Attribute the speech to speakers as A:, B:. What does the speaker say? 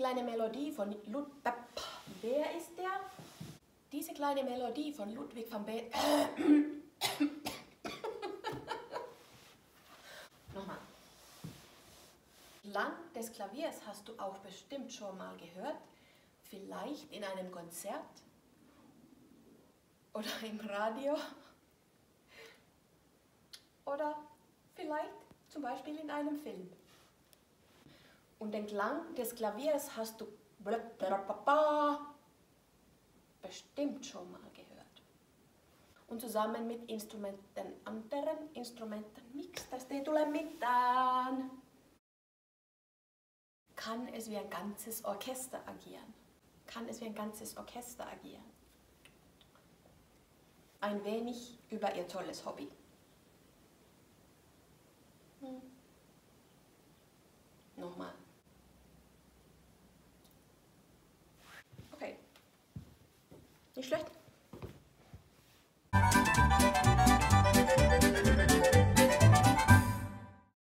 A: kleine Melodie von Wer ist der? Diese kleine Melodie von Ludwig van Beethoven. Nochmal. Klang des Klaviers hast du auch bestimmt schon mal gehört. Vielleicht in einem Konzert oder im Radio oder vielleicht zum Beispiel in einem Film. Und den Klang des Klaviers hast du bestimmt schon mal gehört. Und zusammen mit anderen Instrumenten, miksi tästä ei tule mitään, kann es wie ein ganzes Orchester agieren. Kann es wie ein ganzes Orchester agieren. Ein wenig über ihr tolles Hobby. Nochmal. Okay. Nicht schlecht.